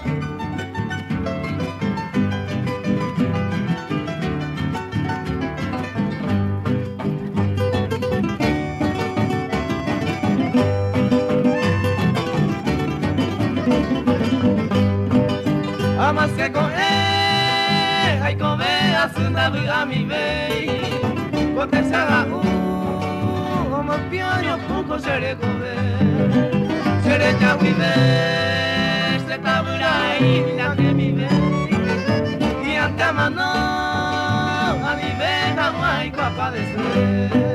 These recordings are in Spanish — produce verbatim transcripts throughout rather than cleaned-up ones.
Amas que con él hay comer a su nave a mi vey porque se haga un como pioño poco se le comer se le chaguide se cabra y ya que mi vey y ante mano a mi vey no hay capaz de ser.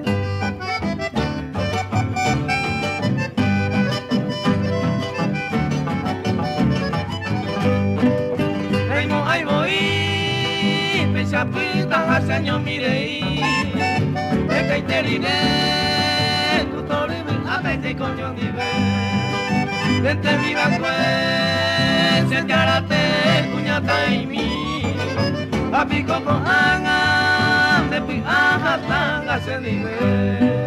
Pinta al señor mirei, e que te diré, tu torre me apete con yo ni ve. Vente mi banque, se te arate, cuñata y mi, a pico con anga, de piaja tanga se ni ve.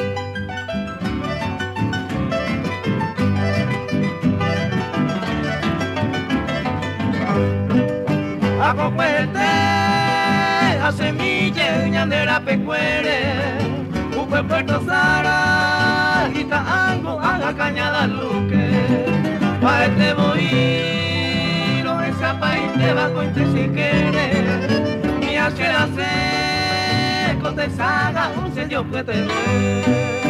Hago fuerte a semilla de la pecuere, un puerto Sara, quita algo a la cañada luque, pa' este voy, no escapa y te va con te si quiere, y así hace, con te saga un señor que te ve.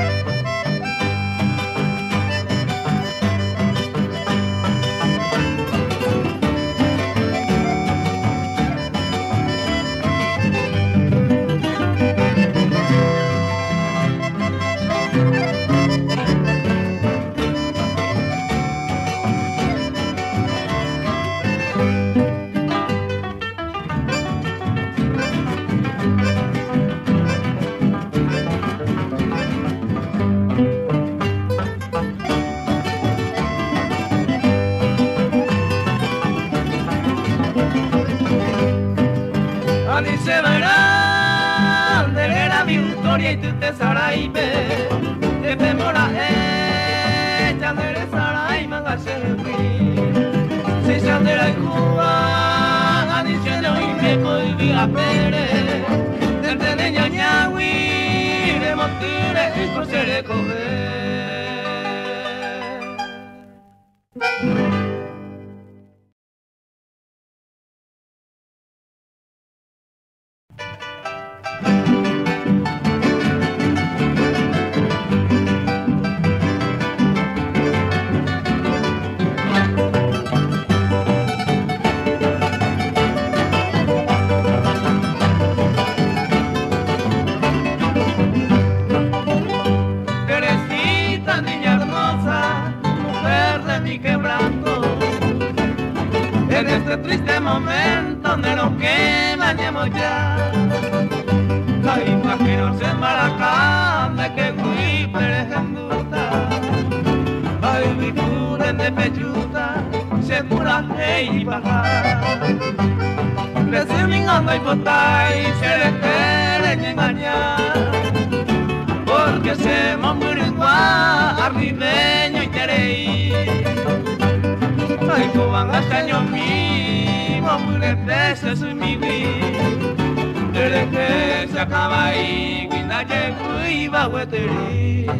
Ni se verá de la victoria y tú te saraibe te temora hecha de sarai manga se se chandera Cuba ani se no y me coibi a pere desde de ñañawi de montire y cosere coger. En este triste momento de lo que bañemos ya, la imagino se maracán de que fui perejenduta, ay virtudes de pechuta, segura y bajar, recibingando y botai, se le quieren engañar, porque se momuringua, arribeño y tereí. Ay, coban hasta yo mismo, muy de peso soy mi vida. Desde que se acaba ahí, guinda llegó y va a huetería.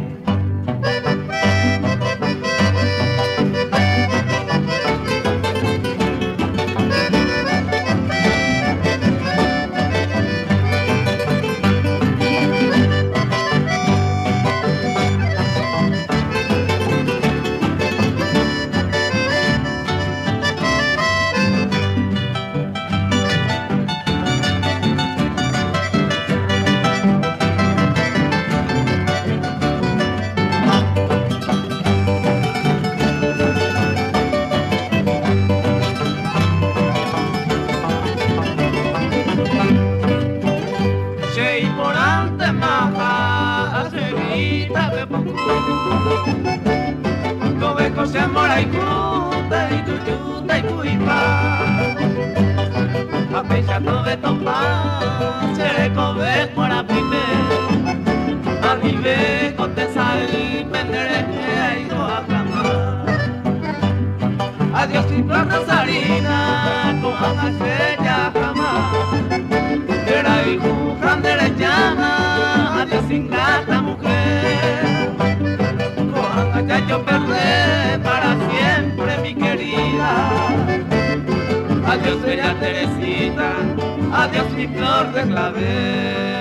Cobeco se mora y cuta y tuyuta y cuipa a pesar de topar se le cobe por a primer a vive con te sal vendere que ha ido a clamar Adiosito Rosarina, cojan a estrella jamás. Era hijo de llama, adiós ingrata mujer. Cojan a Yayo Perré para siempre mi querida. Adiós bella Teresita, adiós mi flor de clavel.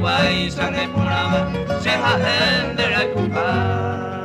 guay sangre porama se haen de la cupa.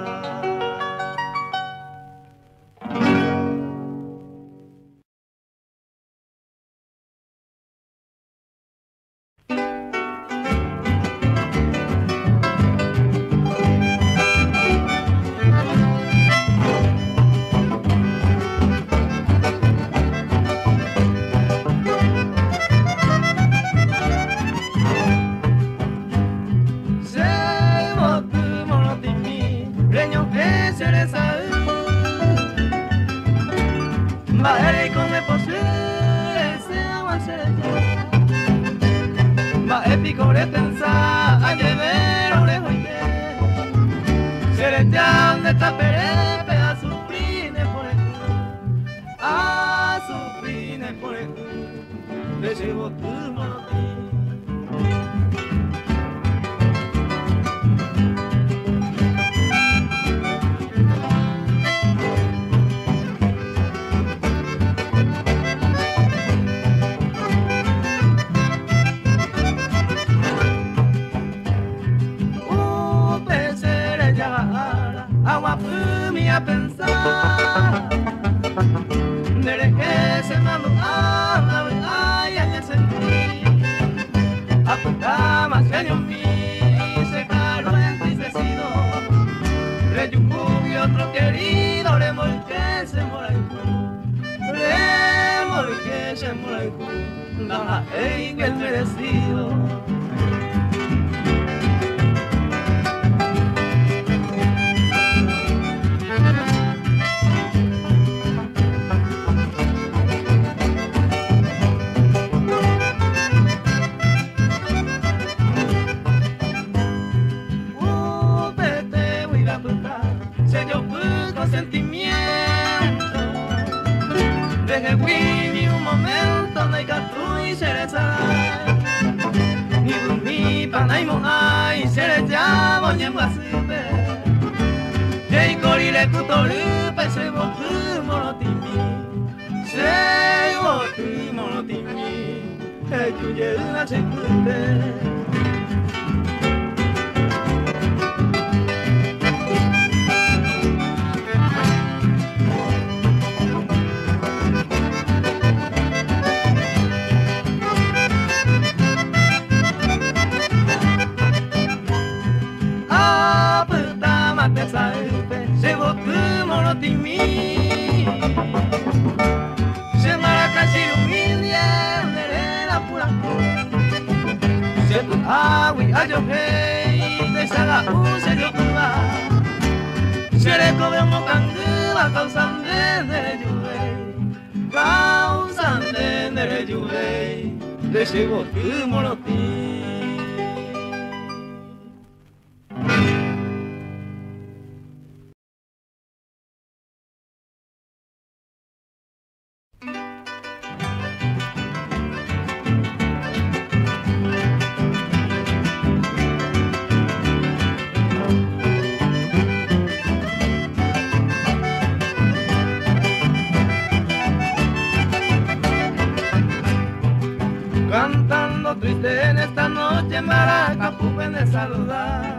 Cantando triste en esta noche en Maraca, pupen de saludar.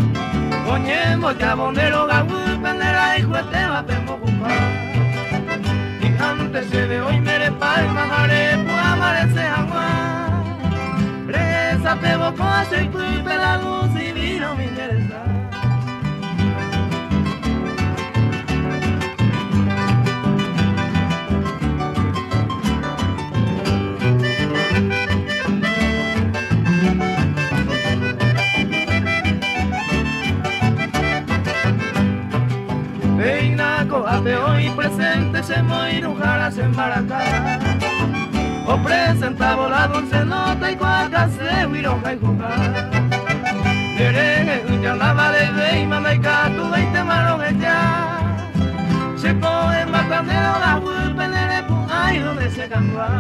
Coñemos ya bonero gaú, pendera y juete va temo ocupar. Y antes se ve hoy mere palma, jare, pues amarece agua. Reza pebo con aceite y la luz y vino mi interesa. De hoy presente se moirujaras en Maracá. O presentaba la dulce nota y cuaca se huiroja y jugar. Dereje ya la vale de y manda y catu veinte marones ya. Se coge matandero la huelpa en el epu, ay donde se cantúa.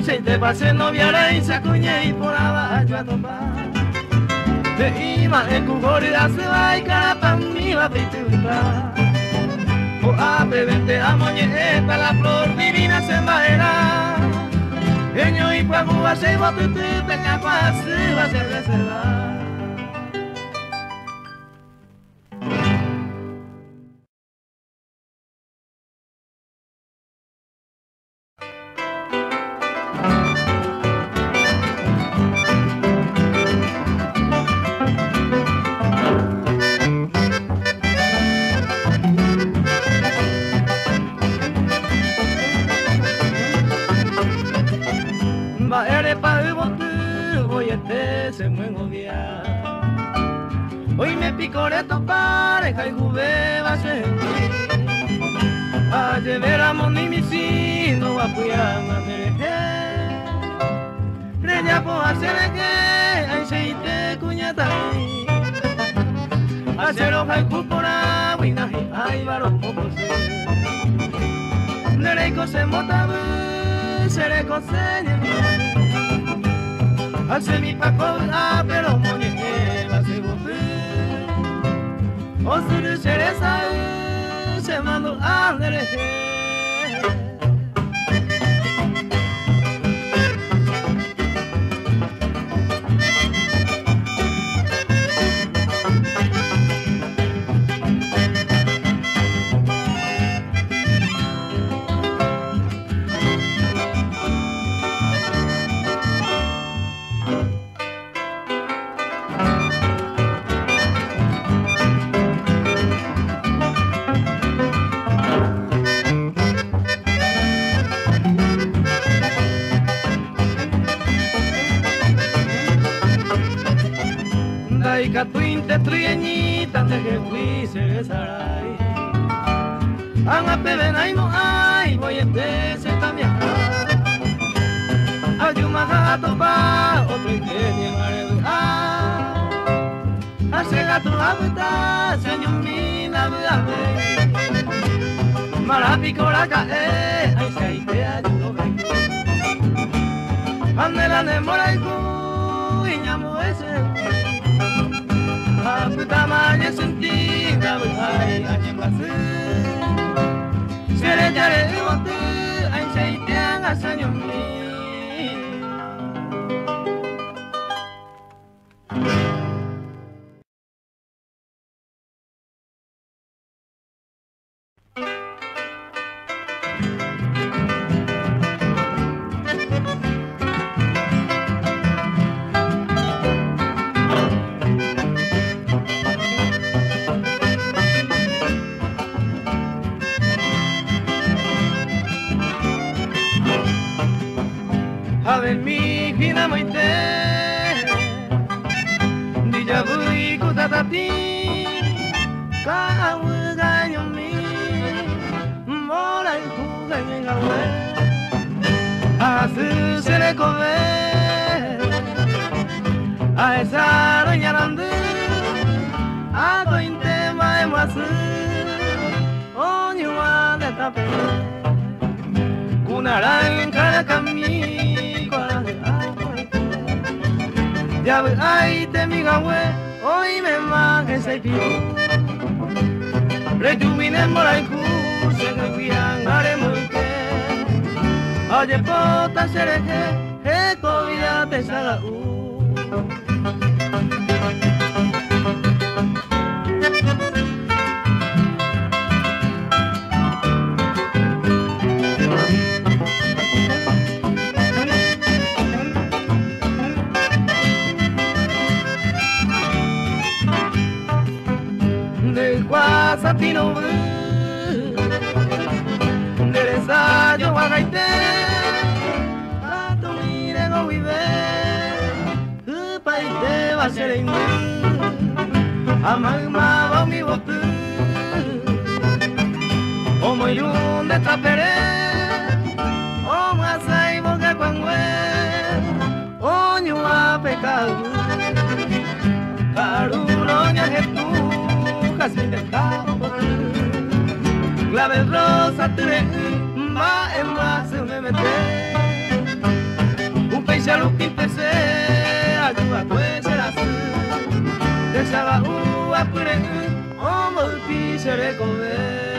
se te pase novia y se acuñe y por abajo a topar. Te iba en cuborida se va y cara pa' mí va a pintar. O a bebente a moñeta la flor divina se embaera. Eño y cuagua se va tu tu tenga cuasi va a ser reserva. Hoy me picoré tu pareja y jugué va a ser a llevar a moni mi sino a puyar a mereje reña po hacer que ay se te cuñata hacer hoja y cupora buena y ay varón poco se nere cose motabu seré cose hace mi paco a pero moni va a ser o suru seresa se mando andereje. Catuinte trieñita de que fui se sarai Anga pebena y no hay voy a se también Ayuma gato pa otro y que ni maredu Hace gato abuta señor mina buame Marapico la cae ay se ahí te ayudo Andela ne moraiku y llamo ese Puta maña sentida ay añe pasé Sere jare bote ay se te haga saño mi Ave mi fina moite Dija bui kutatati Ka uga nyomi Mora ikuga nyengawe Asu sere kobe Aesa roña randu Ako inte mae masu Onyua de tape Kunaran kada kami Ya ve ahí te mi gawe, hoy me mague se piu. Rejumine moraiku, se me guían haremos que. Oye pota sereje, he comida te saga u. Satino Dereza yo wagaite Ato mire go vive Upaite va ser en Amagma va mi botu Omo yun de tapere Omo asai boga kwangwe Onyu a pecado Karuro nya getu Sin del campo Clave rosa tre Ma en más se me mete Impese ayuda pues serás de sala u apure omo pisere comer.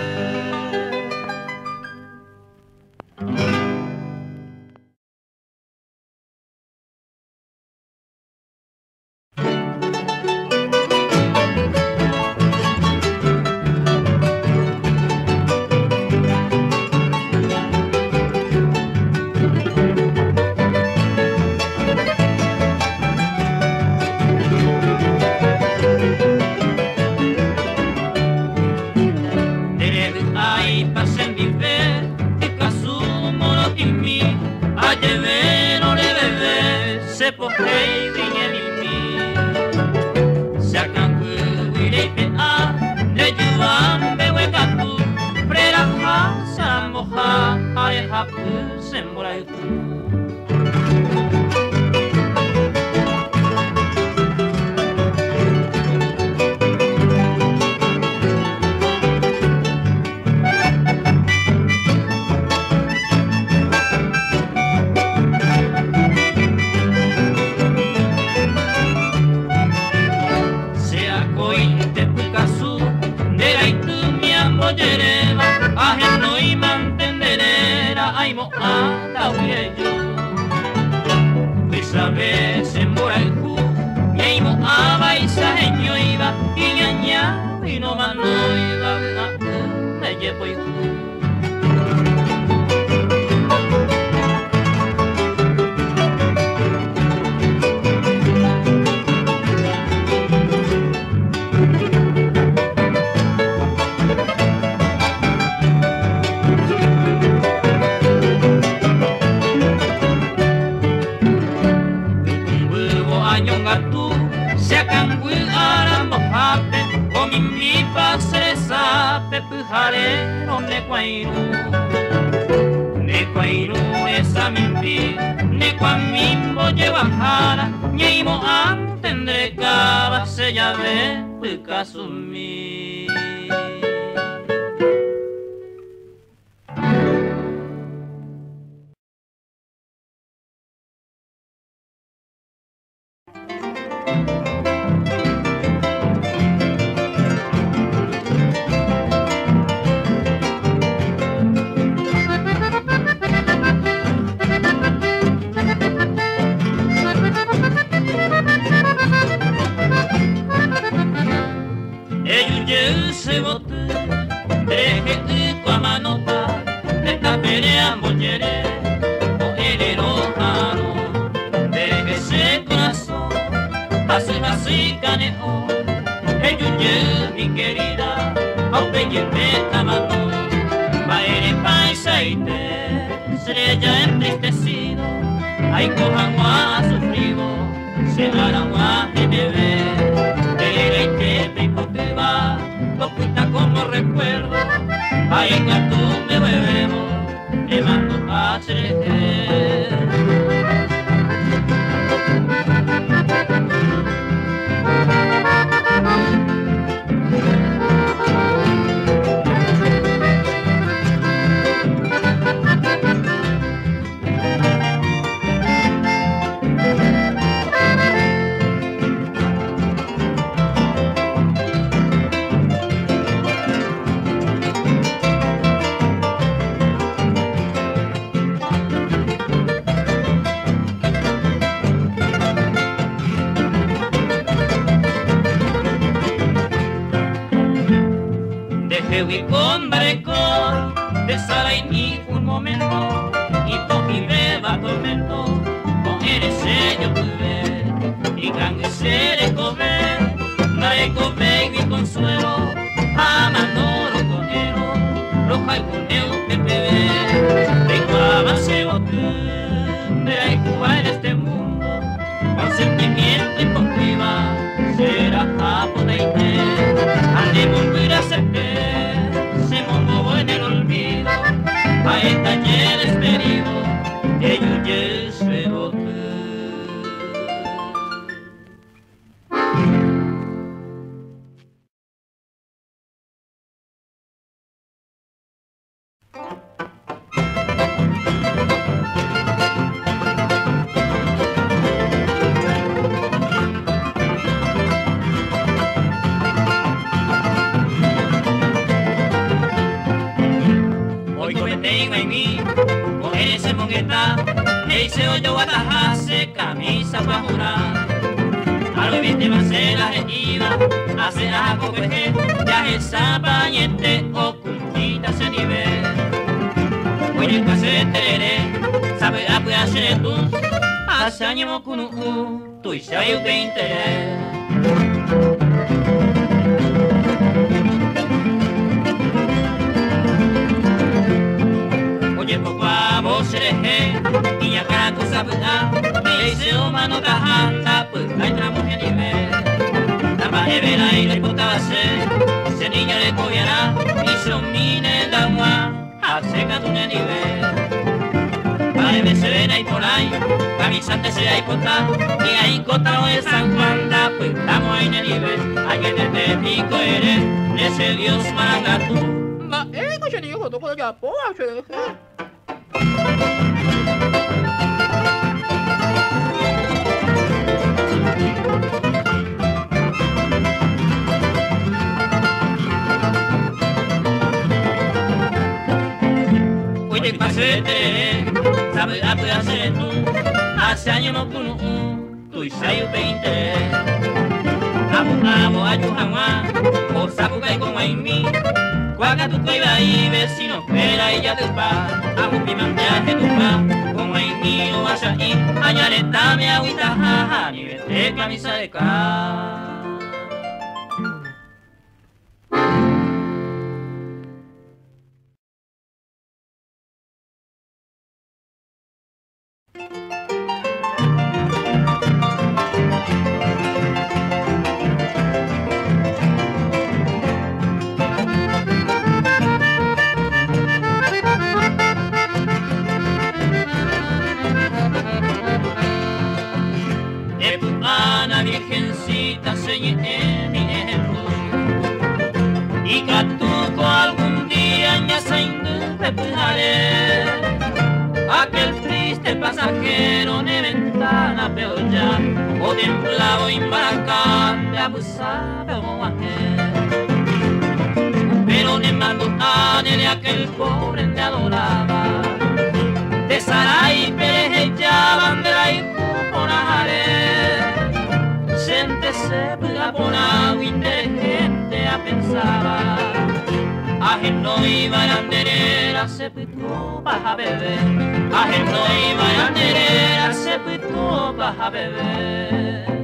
tapahura Algo viste macela iba hace algo que ya esa pañete ocultita se nivel Hoy el casetere sabe a pues hacer tú hace años con un tu y sabe que interés Oye poco a vos eres y ya cada cosa verdad me dice humano tajanta pues hay otra mujer nivel la paje verá y le puta va a ser se niña le cobiará y se omine el agua hace que tu nivel Vale, me se ven ahí por ahí, camisante se hay cota, y ahí cota no es San Juan, la pues estamos ahí en el nivel, hay que te pico eres, ese Dios manga tú. Ma, eh, que se dijo que todo ya po, se deje. Hoy te pasé sabe a puede hacer tú hace años no tú no tú y sayo veinte amo amo a tu jamás o saco que como en mí cuaca tu cueva y vecino espera y ya te va amo mi mandaje tu va como en mí o vaya y añade dame agüita jaja ni vete camisa de ca Virgencita señé mi ejemplo y catuco algún día ya se indulpepujaré aquel triste pasajero de ventana peor ya o templado imbaracante abusado como ángel pero de mando de aquel pobre te adoraba de Saray Pérez ya bandera y Juponajare se pega por agua inteligente a pensar ajeno y baranderera se pitó para beber ajeno y baranderera se pitó para beber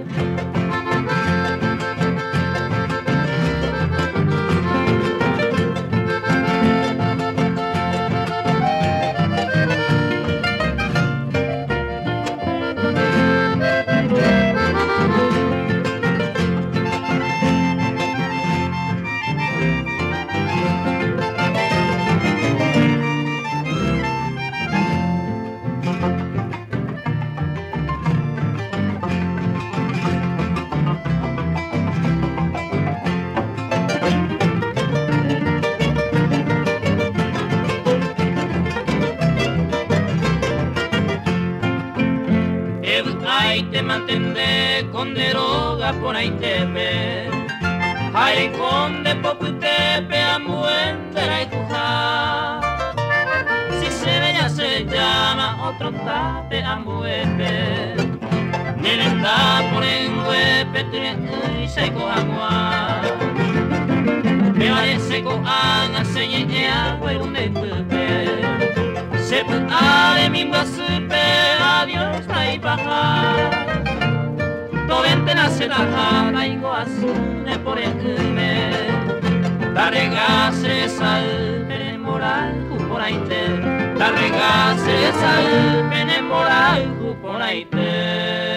te mantendré con droga por ahí te ve ay con de poco te pe amuendera y cuja si se ve ya se llama otro tape amuende nerenda por en huepe y se coja me parece coja se llegue a huevo de pepe se puede de mi guasupe adiós ahí baja no vente nace la jara y goazune por el cume la regase sal pene moral por ahí te la regase sal pene moral por ahí te